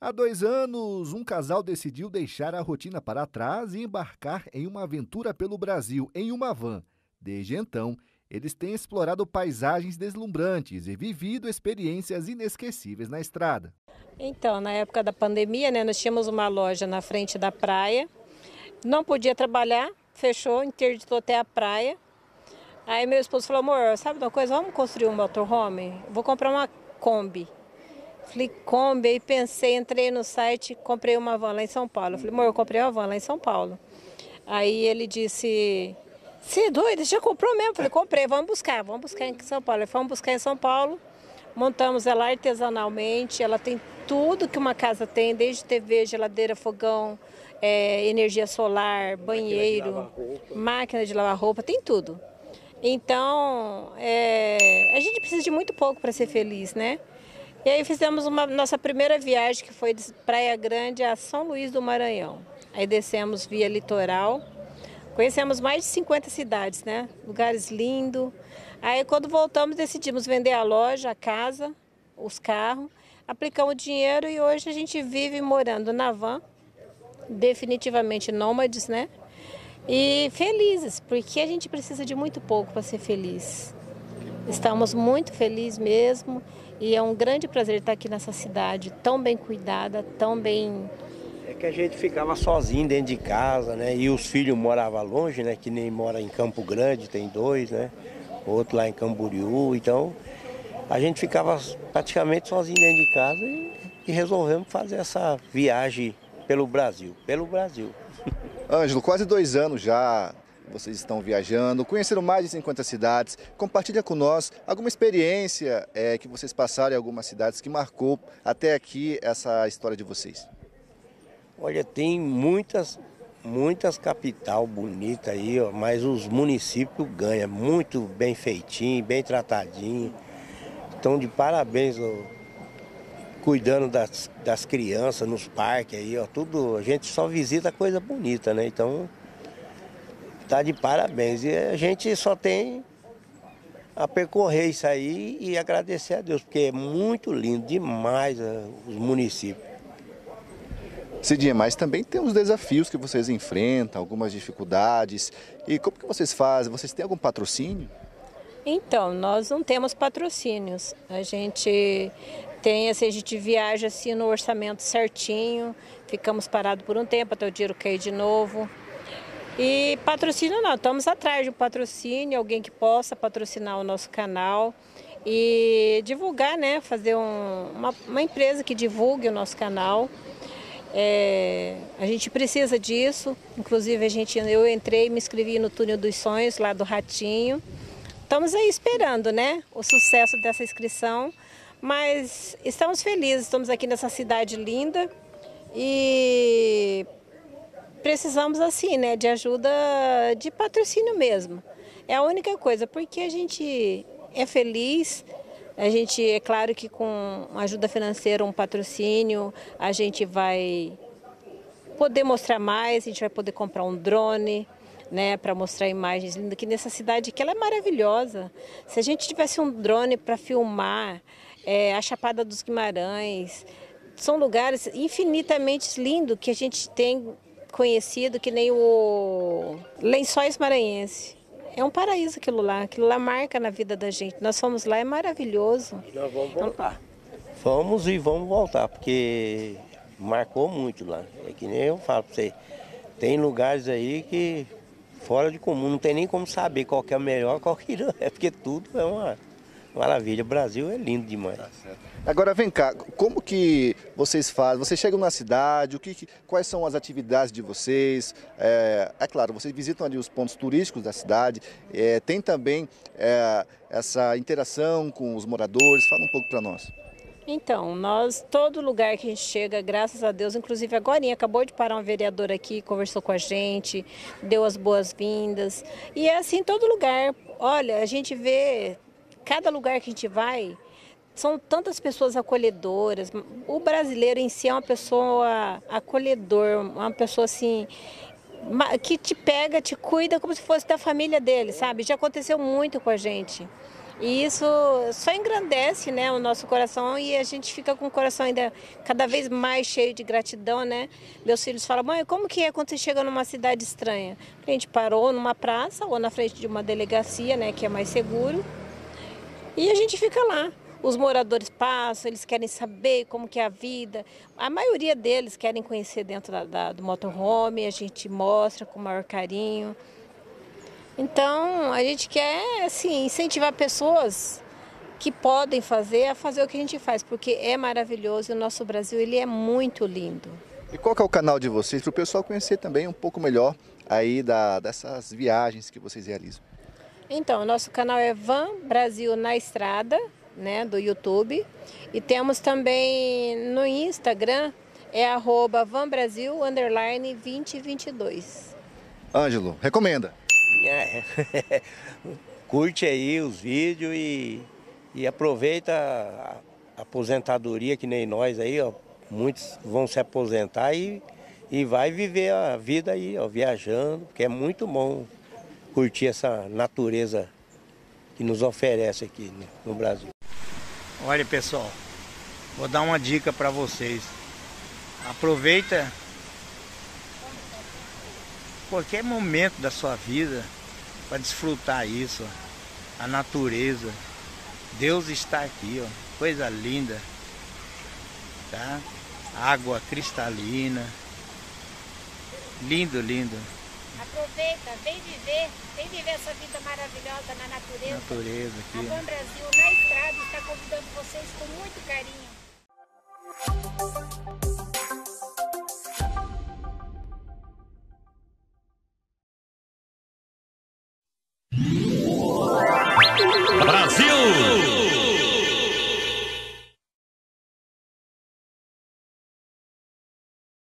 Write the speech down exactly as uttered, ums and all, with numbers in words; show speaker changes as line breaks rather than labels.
Há dois anos, um casal decidiu deixar a rotina para trás e embarcar em uma aventura pelo Brasil em uma van. Desde então, eles têm explorado paisagens deslumbrantes e vivido experiências inesquecíveis na estrada.
Então, na época da pandemia, né, nós tínhamos uma loja na frente da praia, não podia trabalhar, fechou, interditou até a praia. Aí meu esposo falou, amor, sabe de uma coisa, vamos construir um motorhome? Vou comprar uma Kombi. Falei, Kombi, aí pensei, entrei no site, comprei uma van lá em São Paulo. Falei, amor, eu comprei uma van lá em São Paulo. Aí ele disse, você é doida, já comprou mesmo? Falei, comprei, vamos buscar, vamos buscar em São Paulo. Aí fomos buscar em São Paulo, montamos ela artesanalmente, ela tem tudo que uma casa tem, desde T V, geladeira, fogão, é, energia solar, banheiro, máquina de lavar roupa, tem tudo. Então, é, a gente precisa de muito pouco para ser feliz, né? E aí fizemos uma nossa primeira viagem, que foi de Praia Grande a São Luís do Maranhão. Aí descemos via litoral, conhecemos mais de cinquenta cidades, né? Lugares lindos. Aí quando voltamos decidimos vender a loja, a casa, os carros, aplicamos o dinheiro e hoje a gente vive morando na van, definitivamente nômades, né? E felizes, porque a gente precisa de muito pouco para ser feliz. Estamos muito felizes mesmo e é um grande prazer estar aqui nessa cidade tão bem cuidada, tão bem...
É que a gente ficava sozinho dentro de casa, né? E os filhos moravam longe, né? Que nem mora em Campo Grande, tem dois, né? Outro lá em Camboriú, então a gente ficava praticamente sozinho dentro de casa e, e resolvemos fazer essa viagem pelo Brasil, pelo Brasil.
Ângelo, quase dois anos já vocês estão viajando, conheceram mais de cinquenta cidades. Compartilha com nós alguma experiência é, que vocês passaram em algumas cidades que marcou até aqui essa história de vocês.
Olha, tem muitas, muitas capital bonitas aí, ó, mas os municípios ganham muito bem feitinho, bem tratadinho. Estão de parabéns, ó, cuidando das, das crianças nos parques aí, ó, tudo. A gente só visita coisa bonita, né? Então, tá de parabéns. E a gente só tem a percorrer isso aí e agradecer a Deus, porque é muito lindo demais ó, os municípios.
Cidinha, mas também tem os desafios que vocês enfrentam, algumas dificuldades. E como que vocês fazem? Vocês têm algum patrocínio?
Então, nós não temos patrocínios. A gente tem, assim, a gente viaja assim no orçamento certinho, ficamos parados por um tempo até o dinheiro cair de novo. E patrocínio não, estamos atrás de um patrocínio, alguém que possa patrocinar o nosso canal e divulgar, né? Fazer um, uma, uma empresa que divulgue o nosso canal. É, a gente precisa disso, inclusive a gente, eu entrei e me inscrevi no Túnel dos Sonhos, lá do Ratinho. Estamos aí esperando, né, o sucesso dessa inscrição, mas estamos felizes, estamos aqui nessa cidade linda e precisamos assim, né, de ajuda de patrocínio mesmo. É a única coisa, porque a gente é feliz. A gente, é claro que com ajuda financeira, um patrocínio, a gente vai poder mostrar mais, a gente vai poder comprar um drone, né, para mostrar imagens lindas aqui nessa cidade, que ela é maravilhosa. Se a gente tivesse um drone para filmar é, a Chapada dos Guimarães, são lugares infinitamente lindos que a gente tem conhecido, que nem o Lençóis Maranhenses. É um paraíso aquilo lá, aquilo lá marca na vida da gente. Nós fomos lá, é maravilhoso.
Nós vamos voltar. Vamos e vamos voltar, porque marcou muito lá. É que nem eu falo para você, tem lugares aí que fora de comum, não tem nem como saber qual que é o melhor, qual que não é, porque tudo é uma maravilha. O Brasil é lindo demais.
Tá certo. Agora vem cá, como que vocês fazem? Vocês chegam na cidade, o que, que- quais são as atividades de vocês? É, é claro, vocês visitam ali os pontos turísticos da cidade, é, tem também é, essa interação com os moradores, fala um pouco para nós.
Então, nós, todo lugar que a gente chega, graças a Deus, inclusive agorinha, acabou de parar um vereador aqui, conversou com a gente, deu as boas-vindas. E é assim em todo lugar. Olha, a gente vê, cada lugar que a gente vai, são tantas pessoas acolhedoras. O brasileiro em si é uma pessoa acolhedor, uma pessoa assim, que te pega, te cuida como se fosse da família dele, sabe? Já aconteceu muito com a gente. E isso só engrandece, né, o nosso coração e a gente fica com o coração ainda cada vez mais cheio de gratidão, né? Meus filhos falam, mãe, como que é quando você chega numa cidade estranha? A gente parou numa praça ou na frente de uma delegacia, né, que é mais seguro, e a gente fica lá. Os moradores passam, eles querem saber como que é a vida. A maioria deles querem conhecer dentro da, da, do motorhome, a gente mostra com o maior carinho. Então, a gente quer, assim, incentivar pessoas que podem fazer a fazer o que a gente faz, porque é maravilhoso e o nosso Brasil ele é muito lindo.
E qual que é o canal de vocês, para o pessoal conhecer também um pouco melhor aí da, dessas viagens que vocês realizam?
Então, o nosso canal é Van Brasil na Estrada, né, do YouTube. E temos também no Instagram, é arroba vanbrasil underline vinte vinte e dois.
Ângelo, recomenda?
É. Curte aí os vídeos e, e aproveita a, a aposentadoria que nem nós aí, ó. Muitos vão se aposentar e, e vai viver a vida aí, ó, viajando, porque é muito bom curtir essa natureza que nos oferece aqui no Brasil.
Olha, pessoal, vou dar uma dica para vocês. Aproveita qualquer momento da sua vida para desfrutar isso, ó. A natureza. Deus está aqui, ó, coisa linda, tá? Água cristalina, lindo, lindo.
Aproveita, vem viver, vem viver essa vida maravilhosa na natureza.
Natureza aqui.
A Van Brasil na Estrada está convidando vocês com muito carinho.
Brasil!